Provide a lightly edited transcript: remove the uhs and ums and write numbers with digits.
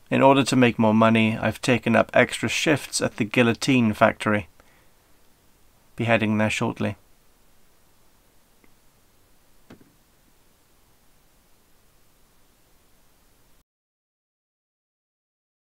In order to make more money, I've taken up extra shifts at the guillotine factory. Be heading there shortly.